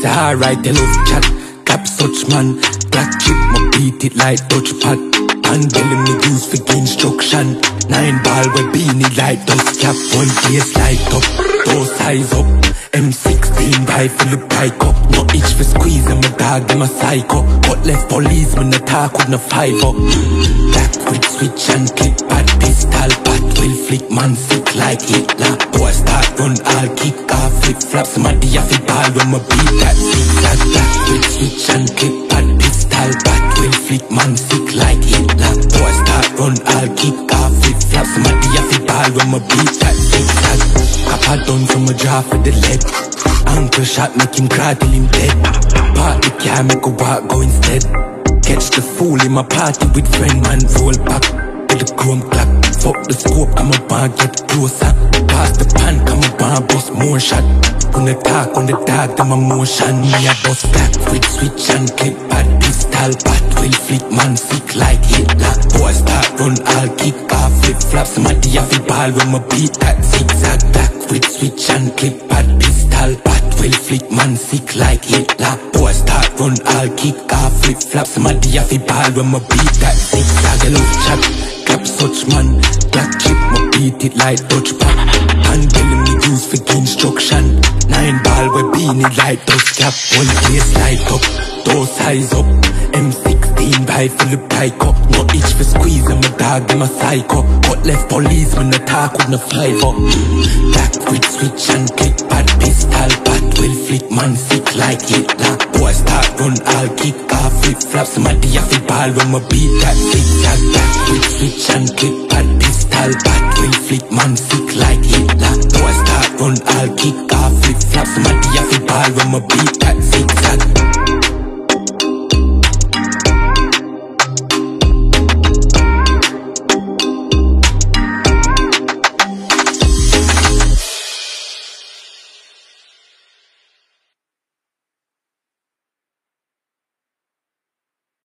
say alright, they love chat. Cap such man, black chip, my beat it like Dutch pad. And belly me use for the instruction. 9 ball we beanie like dust cap. One place light up, two size up. M16 rifle the bike up. No itch for squeeze and my dog them a psycho. But left police when the talk with no 5 up. Black with switch and click pad. Pistol pat will flick man sick like Hitler. Boy start run all kick off flip flop. Somebody have a ball when my beat that zigzag. Black with switch and click pad. Pistol pat will flick man sick like Hitler. Boy start run all kick off flip flop. Somebody have a ball when my beat that zigzag. Papa done from a jaw for the leg. Ankle shot make him cry till him dead. Party car make a walk go instead. Catch the fool in my party with friend man roll back. With the chrome clock. Fuck the scope, come up and get closer. Pass the pan, come up and bust more shot. On the talk, on the dark, them a motion. Me a bust back with switch and clip pad. Pistol pat will flick man sick like Hitler. Boy start run all kick off flip flop. Somebody have a ball when my beat that zigzag. Back with switch and clip pad. Pistol pat will flick man sick like Hitler. Boy start run all kick off flip flop. Somebody have a ball when my beat that zigzag. I love chat. Cap such man, black chip, my beat it like Dutch pad. And belly me use for the instruction. 9 ball we beanie like dust cap. One place light up, two size up. M16 rifle the bike up. No itch for squeeze and my dog them a psycho. But left police when the talk with no 5 up. Black with switch and click pad. Pistol pat will flick man sick like Hitler. Boy start run all kick off flip flop. Somebody have a ball when my beat that zigzag. Black with switch and click pad. Pistol pat will flick man sick like Hitler. Boy start run all kick off flip flop. Somebody have a ball when my beat that zigzag.